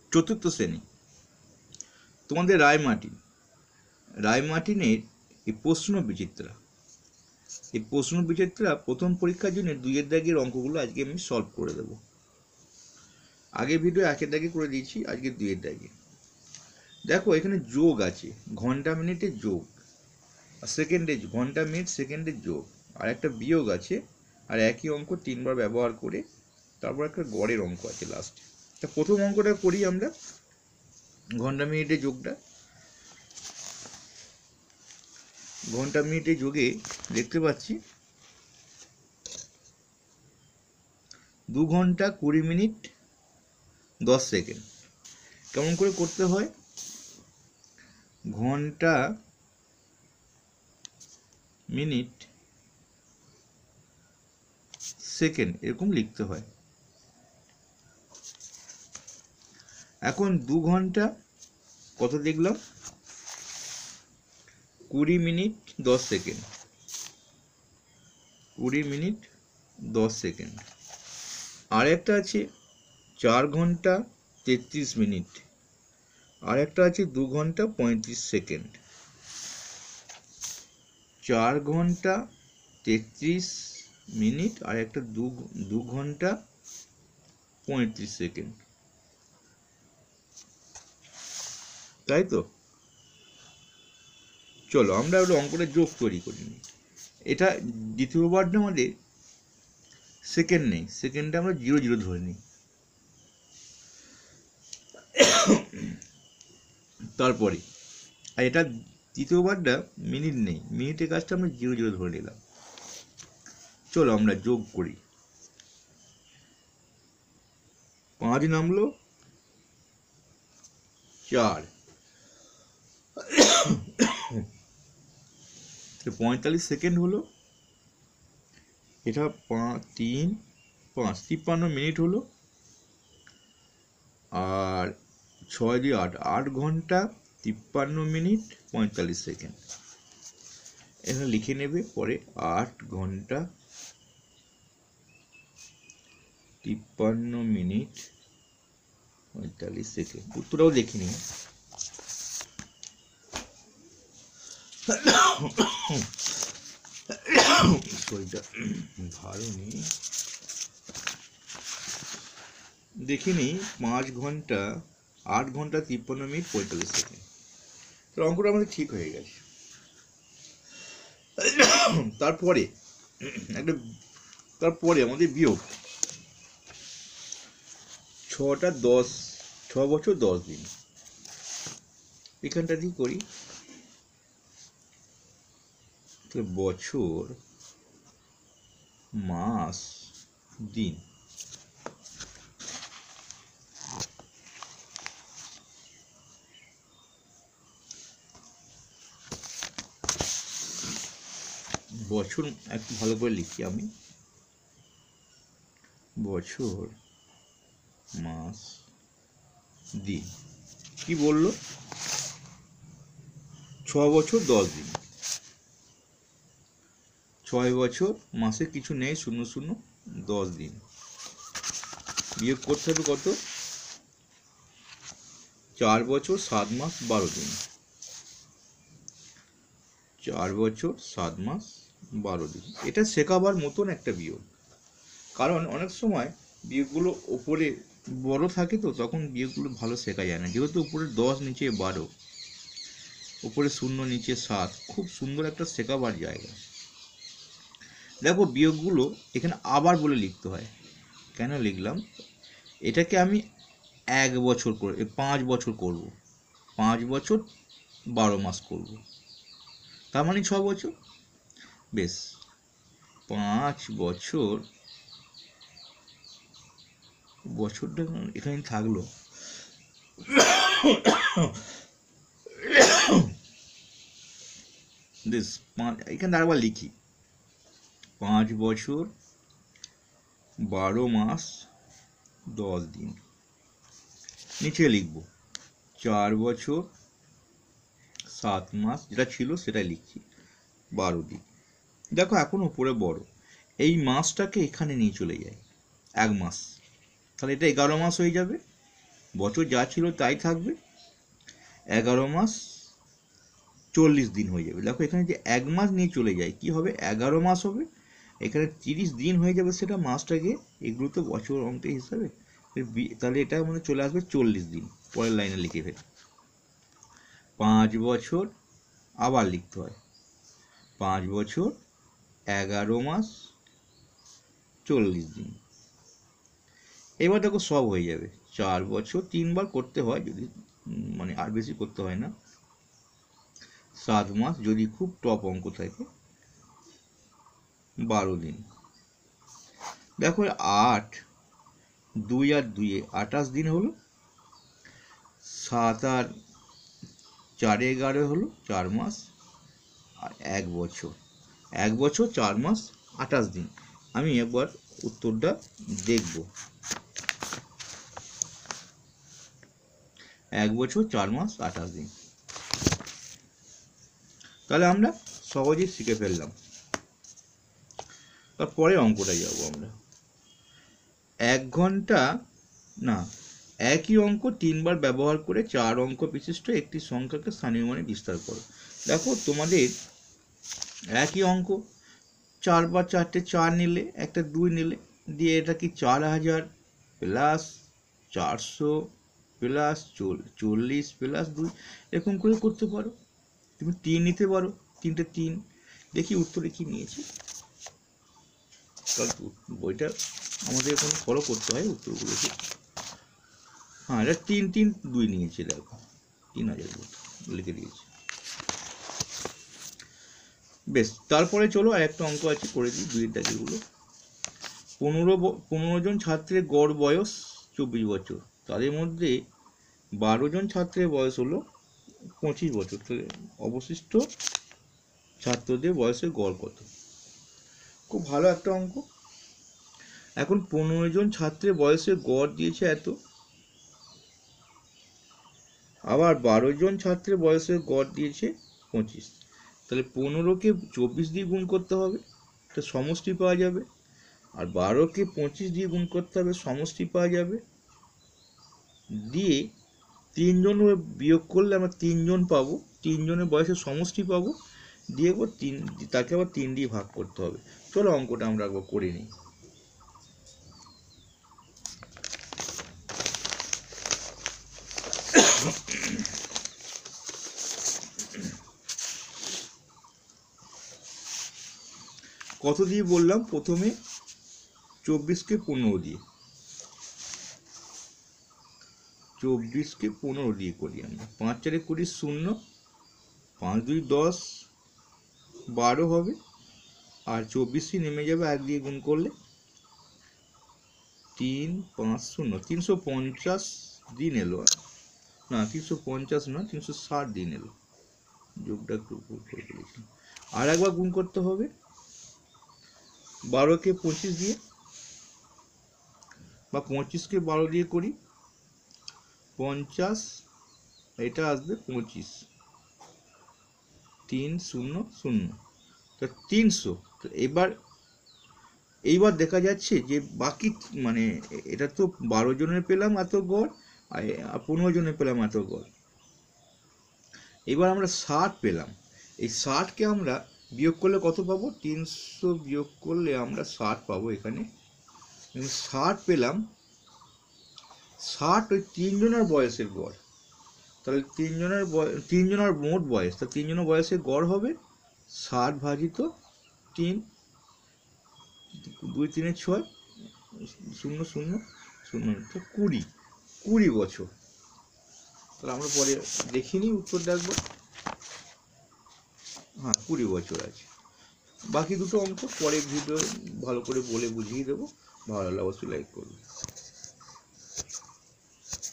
চতুর্থ শ্রেণী তোমাদের রায়মার্টিনের এই প্রশ্ন বিচিত্রা প্রথম পরীক্ষার জন্য 2 দাগের অঙ্কগুলো আজকে আমি সলভ করে দেব। আগের ভিডিও 1 দাগে করে দিয়েছি, আজকে 2 দাগে। দেখো এখানে যোগ আছে, ঘন্টা মিনিটের যোগ, সেকেন্ডের ঘন্টা মিনিট সেকেন্ডের যোগ, আর একটা বিয়োগ আছে, আর একই অঙ্ক 3 বার ব্যবহার করে তারপর একটা গড়ের অঙ্ক আছে লাস্টে। তা প্রথম অঙ্কটা করি আমরা, ঘন্টা মিনিটের যোগটা। ঘন্টা মিনিটের যোগে দেখতে পাচ্ছি 2 ঘন্টা 20 মিনিট 10 সেকেন্ড। কেমন করে করতে হয়, ঘন্টা মিনিট সেকেন্ড এরকম লিখতে হয়। এখন 2 ঘন্টা কত দেখলাম, 20 মিনিট 10 সেকেন্ড, 20 মিনিট 10 সেকেন্ড। আর একটা আছে 4 ঘন্টা 33 মিনিট, আর একটা আছে 2 ঘন্টা 35 সেকেন্ড। 4 ঘন্টা 33 মিনিট আর একটা 2 ঘন্টা 35 সেকেন্ড, তাই তো? চলো আমরা ওটা অঙ্কটা যোগ তৈরি করি। এটা দ্বিতীয়বারটা আমাদের সেকেন্ড নেই, সেকেন্ডটা আমরা 0 ধরে নিই। তারপরে আর এটা তৃতীয়বারটা মিনিট নেই, মিনিটের কাজটা আমরা 0 ধরে নিলাম। চলো আমরা যোগ করি। 5 নামলো 4, 45 সেকেন্ড হলো। এটা 3 5 53 মিনিট হলো। আর 6 দিয়ে 8 ঘন্টা 53 মিনিট 45 সেকেন্ড। এখানে লিখে নেবে পরে 8 ঘন্টা 53 মিনিট 45 সেকেন্ড। উত্তরটাও দেখে নিই। শরীরটা ভালো নেই, দেখে নিই। 5 ঘন্টা 8 ঘন্টা 53 মিনিট 45 সেকেন্ড। তো অঙ্কটা আমাদের ঠিক হয়ে গেছে। তারপরে আমাদের বিয়োগ। 6 বছর 10 দিন, এখানটা দিয়ে করি। বছর মাস দিন, বছর একটু ভালো করে লিখি আমি। বছর মাস দিন কি বললো, 6 বছর 10 দিন। 6 বছর মাসে কিছু নেই, 0 10 দিন। বিয়োগ করতে হবে কত, 4 বছর 7 মাস 12 দিন। 4 বছর 7 মাস 12 দিন। এটা শেখাবার মতন একটা বিয়োগ, কারণ অনেক সময় বিয়োগগুলো ওপরে বড় থাকে তো তখন বিয়োগগুলো ভালো শেখা যায় না। যেহেতু উপরে 10 নিচে 12, উপরে 0 নিচে 7, খুব সুন্দর একটা শেখাবার জায়গা। দেখো বিয়োগগুলো এখানে আবার বলে লিখতে হয়। কেন লিখলাম, এটাকে আমি 1 বছর করে 5 বছর করব, 5 বছর 12 মাস করব, তার মানে 6 বছর। বেশ, 5 বছর, বছরটা এখানে থাকলো। বেশ, এখানে আরেকবার লিখি। 5 বছর 12 মাস 10 দিন। নিচে লিখব 4 বছর 7 মাস, যেটা ছিল সেটাই লিখছি, 12 দিন। দেখো এখন উপরে বড়, এই মাসটাকে এখানে নিয়ে চলে যায় 1 মাস, তাহলে এটা 11 মাস হয়ে যাবে। বছর যা ছিল তাই থাকবে, 11 মাস 40 দিন হয়ে যাবে। দেখো এখানে যে 1 মাস নিয়ে চলে যায় কি হবে, 11 মাস হবে, এখানে 30 দিন হয়ে যাবে, সেটা মাসটাকে, এগুলো তো বছর অঙ্কের হিসাবে, তাহলে এটা মানে চলে আসবে 40 দিন। পরের লাইনে লিখে ফেলি, 5 বছর, আবার লিখতে হয় 5 বছর 11 মাস 40 দিন। এবার দেখো সব হয়ে যাবে, 4 বছর 3 বার করতে হয়, যদি মানে আর বেশি করতে হয় না, 7 মাস যদি খুব টপ অঙ্ক থাকে, 12 দিন। দেখো 8, 2 আর 2 28 দিন হলো, 7 আর 4 11 হলো, 4 মাস, আর 1 বছর, 1 বছর 4 মাস 28 দিন। আমি একবার উত্তরটা দেখব, 1 বছর 4 মাস 28 দিন। তাহলে আমরা সহজেই শিখে ফেললাম। তারপরে অঙ্কটা যাব আমরা, 1 ঘন্টা না, একই অঙ্ক 3 বার ব্যবহার করে 4 অঙ্ক বিশিষ্ট একটি সংখ্যাকে স্থানীয় মানে বিস্তার করো। দেখো তোমাদের একই অঙ্ক 4 বার 4টে 4 নিলে, একটা 2 নিলে, দিয়ে এটা কি 4000 প্লাস 400 প্লাস 40 প্লাস 2, এরকম করে করতে পারো। তুমি 3 নিতে পারো, 3টে 3। দেখি উত্তরে কি নিয়েছে, কারণ বইটা আমাদের এখন ফলো করতে হয় উত্তরগুলোকে। হ্যাঁ, এটা 3 3 2 নিয়েছে, দেখো 3000 লিখে দিয়েছে। বেশ, তারপরে চলো আর একটা অঙ্ক আছে, করে দিই 2-এর দাগেগুলো। 15 জন ছাত্রের গড় বয়স 24 বছর, তাদের মধ্যে 12 জন ছাত্রের বয়স হলো 25 বছর, তাহলে অবশিষ্ট ছাত্রদের বয়সের গড় কত? খুব ভালো একটা অঙ্ক। এখন 15 জন ছাত্রের বয়সের গড় দিয়েছে এত, আবার 12 জন ছাত্রের বয়সের গড় দিয়েছে 25, তাহলে 15কে 24 দিয়ে গুণ করতে হবে, এটা সমষ্টি পাওয়া যাবে, আর 12কে 25 দিয়ে গুণ করতে হবে, সমষ্টি পাওয়া যাবে, দিয়ে 3 জন বিয়োগ করলে আমরা 3 জন পাবো, 3 জনের বয়সের সমষ্টি পাবো, দিয়ে তাকে আবার 3 দিয়ে ভাগ করতে হবে। চলো অঙ্কটা আমরা একবার করে নিই। কত দিয়ে বললাম, প্রথমে 24কে 15 দিয়ে, 24কে 15 দিয়ে করি আমরা। 5 4 20 0, 5 2 10, 12 হবে, আর 24ই নেমে যাবে 1 দিয়ে গুণ করলে, 3 5 0, 350 দিন এলো, না 350 না, 360 দিন এলো, যোগটা একটু ভুল করে ফেলেছি। আর একবার গুণ করতে হবে 12কে 25 দিয়ে, বা 25কে 12 দিয়ে করি, 50, এটা আসবে 25, 3 0 0, তো 300। তো এইবার দেখা যাচ্ছে যে বাকি মানে এটা তো 12 জনের পেলাম এত গড়, আর 15 জনের পেলাম এত গড়, এবার আমরা 60 পেলাম। এই 60কে আমরা বিয়োগ করলে কত পাবো, 300 বিয়োগ করলে আমরা 60 পাবো এখানে, 60 পেলাম। 60 ওই 3 জনের বয়সের গড়, তাহলে 3 জনের মোট বয়স, তা 3 জনের বয়সের গড় হবে 60 ভাজিত 3, 2 3 6 0 0 0, তো 20 বছর। তাহলে আমরা পরে দেখিনি উত্তরটা একবার, হ্যাঁ 20 বছর আছে। বাকি দুটো অঙ্ক পরে ভিডিও ভালো করে বলে বুঝিয়ে দেবো, ভালো লাগলে অবশ্যই লাইক করবে।